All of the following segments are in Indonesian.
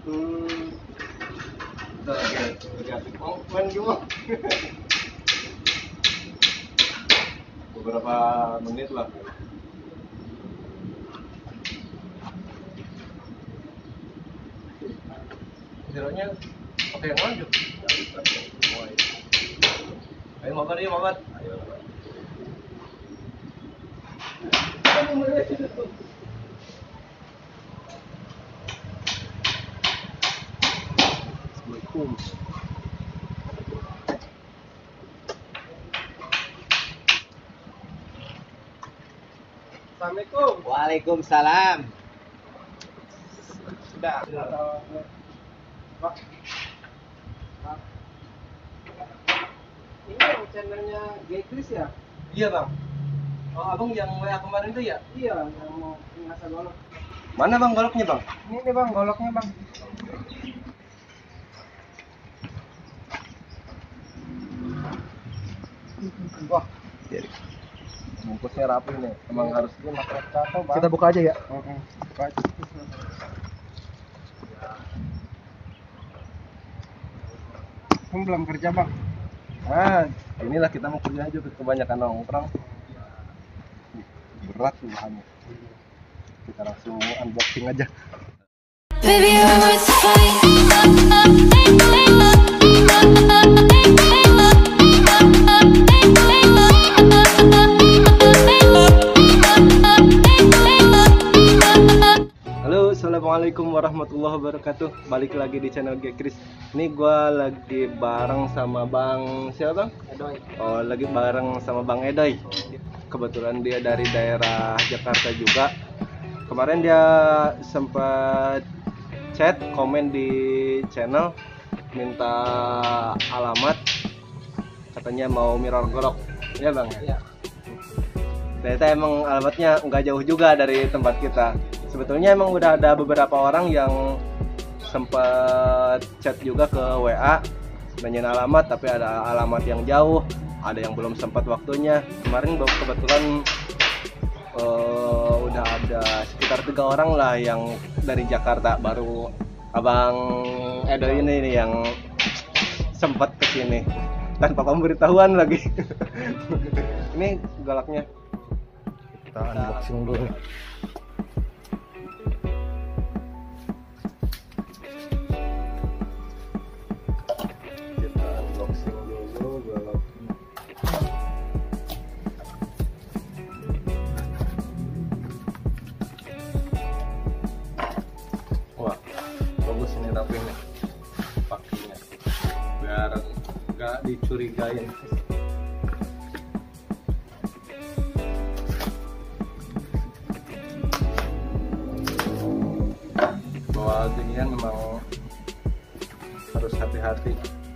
Hmm, udah asik main gimana? Beberapa menit lah. Zeronya pakai yang lanjut. Ayo makan ya makan. Ayo. Assalamualaikum. Assalamualaikum. Waalaikumsalam. Sudah. Pak. Ini yang channelnya Gekris ya? Iya bang. Oh abang yang WA kemarin itu ya? Iya, yang mau ngasah golok. Mana bang goloknya bang? Ini nih bang goloknya bang. Wah, bungkusnya rapi nih. Emang harus ini pakai tato bang. Kita buka aja ya. Buka aja. Kamu belum kerja bang? Nah, inilah kita mau kerja aja, kebanyakan nongkrong. Berat sih bahannya. Kita langsung unboxing aja. Baby, you're worth the fight. Halo, assalamualaikum warahmatullahi wabarakatuh. Balik lagi di channel Gekris. Ini gua lagi bareng sama Bang siapa bang? Edoy. Oh, lagi bareng sama Bang Edoy. Kebetulan dia dari daerah Jakarta juga. Kemarin dia sempat chat, komen di channel, minta alamat, katanya mau mirror golok. Iya bang? Iya. Ternyata emang alamatnya nggak jauh juga dari tempat kita. Sebetulnya emang udah ada beberapa orang yang sempat chat juga ke WA nanyain alamat, tapi ada alamat yang jauh, ada yang belum sempat waktunya. Kemarin kebetulan udah ada sekitar 3 orang lah yang dari Jakarta, baru abang Edo ini nih yang sempat kesini tanpa pemberitahuan lagi. Ini galaknya kita unboxing dulu. Wah, bagus ini rapi nih pakainya, biar nggak dicurigain. Bawa ginian memang harus hati-hati,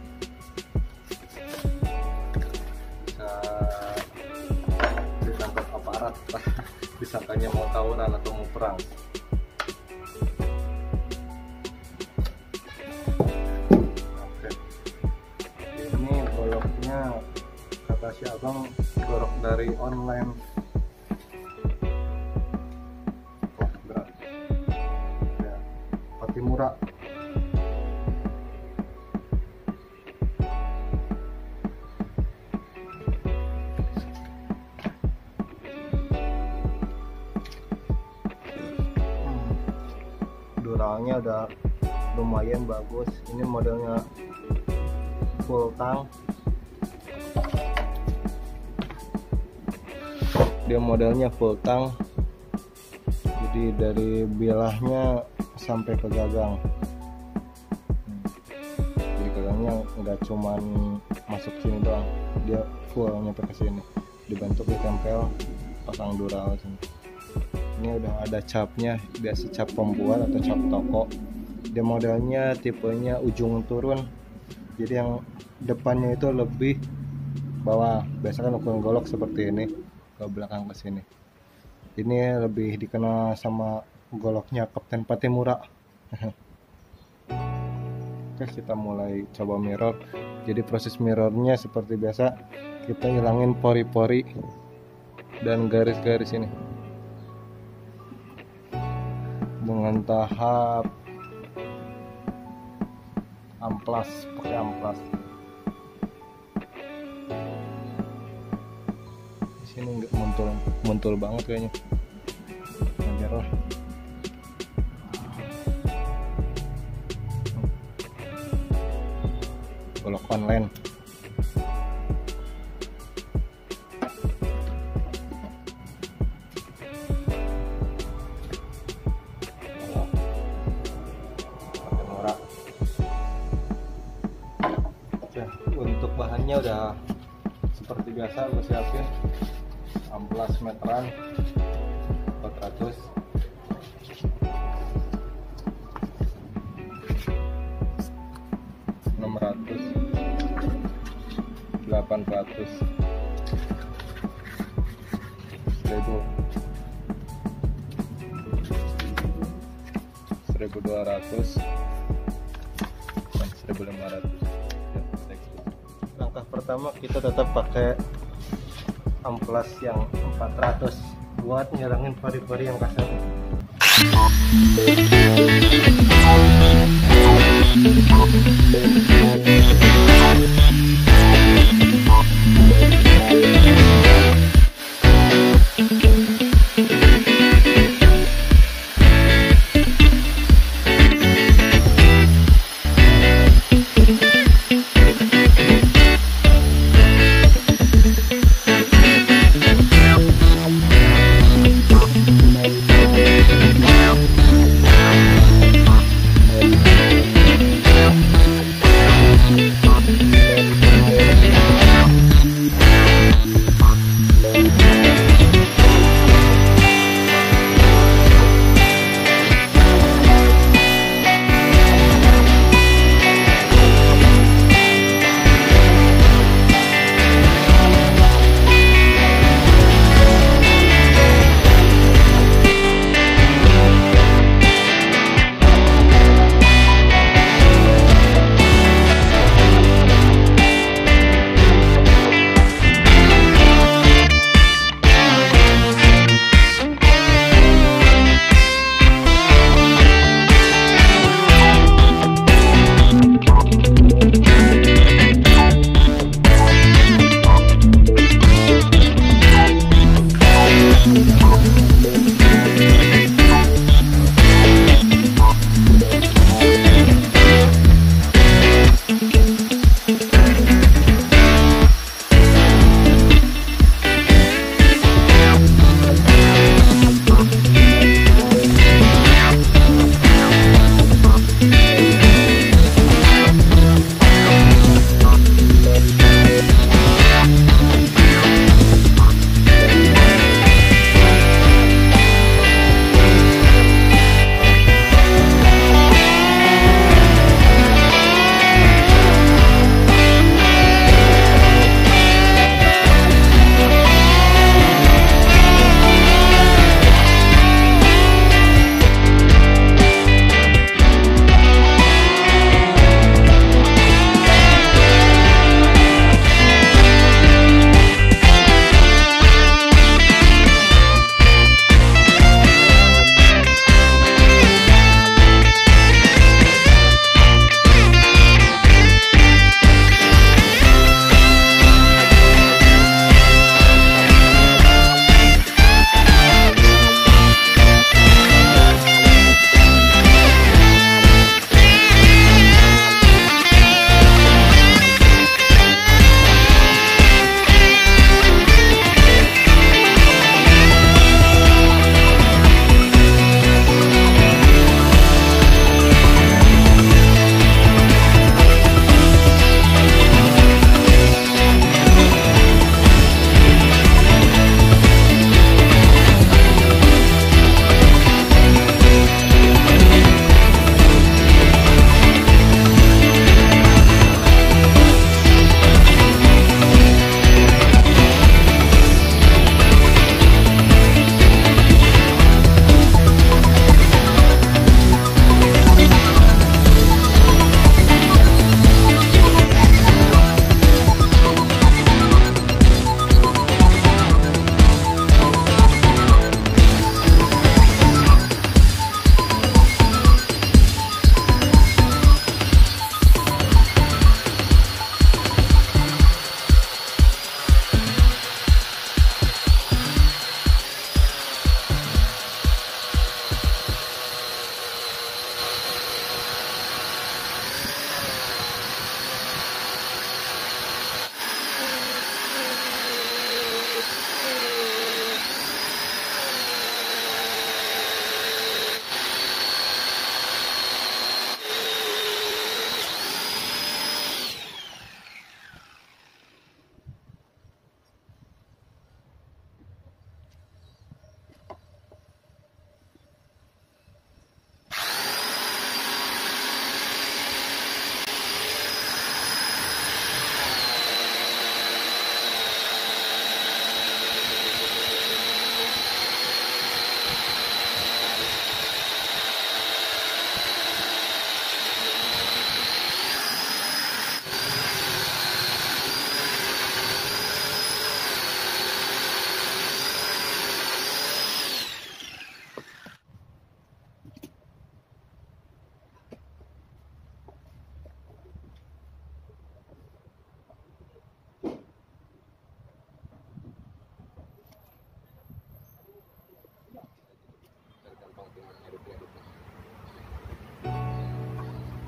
bisa ditangkap aparat, disangkanya mau tawuran atau mau perang. Ini goloknya kata si abang golok dari online. Wah berat ya, Patimura. Duralnya udah lumayan bagus. Ini modelnya full tank. Dia modelnya full tank, jadi dari bilahnya sampai ke gagang. Jadi gagangnya nggak cuman masuk sini doang, dia full nyampe ke sini, dibentuk ditempel, pasang dural sini. Ini udah ada capnya, biasa cap pembuat atau cap toko. Dia modelnya tipenya ujung turun, jadi yang depannya itu lebih bawah. Biasa kan ukuran golok seperti ini, ke belakang ke sini. Ini lebih dikenal sama goloknya Kapten Patimura. Oke, kita mulai coba mirror. Jadi proses mirrornya seperti biasa, kita hilangin pori-pori dan garis-garis ini dengan tahap amplas, pakai amplas. Di sini nggak muntul banget kayaknya. Wajar lah. Golok online. Untuk bahannya udah seperti biasa gue siapin amplas meteran 400, 600, 800, 1000, 1200 dan 1500. Langkah pertama kita tetap pakai amplas yang 400 buat ngilangin pori-pori yang kasar.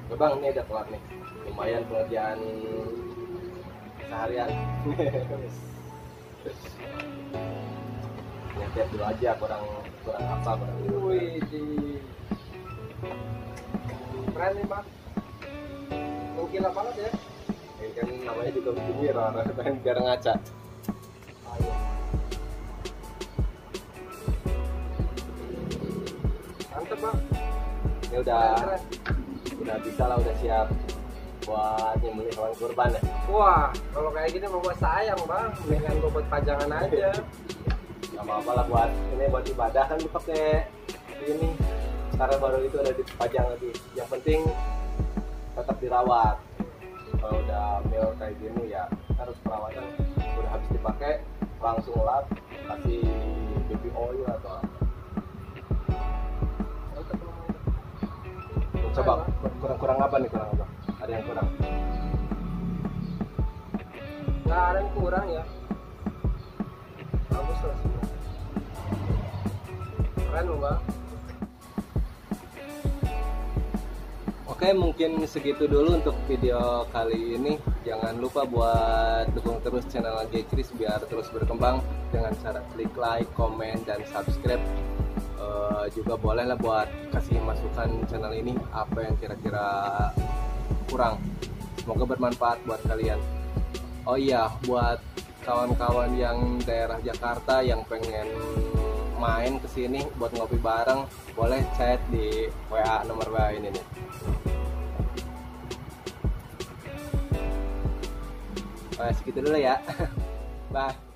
Bang, ini udah kelar nih. Lumayan pengerjaan seharian. Lihat dulu aja kurang apa kurang. Wih, keren nih Bang. Gila banget ya. Ini kan namanya juga bikin mirror, biar ngaca. Ayo. Mantep Bang. Ini udah bisa lah, udah siap buat nyembelih hewan kurban ya. Wah, kalau kayak gini mau buat sayang Bang, mendingan gue buat pajangan aja. Gak apa-apa lah buat ibadah kan dipakai ini. Karena baru itu udah dipajang lagi. Yang penting tetap dirawat. Kalau udah mil kayak gini ya harus perawatan. Udah habis dipakai langsung lap, kasih baby oil atau apa. Coba kurang apa nih, kurang apa? Ada yang kurang? Nggak ada yang kurang ya. Bagus lah semua. Keren loh Bang. Oke, mungkin segitu dulu untuk video kali ini. Jangan lupa buat dukung terus channel Gekris biar terus berkembang dengan cara klik like, komen, dan subscribe. Juga bolehlah buat kasih masukan channel ini apa yang kira-kira kurang. Semoga bermanfaat buat kalian. Oh iya, buat kawan-kawan yang daerah Jakarta yang pengen main ke sini buat ngopi bareng, boleh chat di WA nomor WA ini nih. Segitu dulu ya. Bye.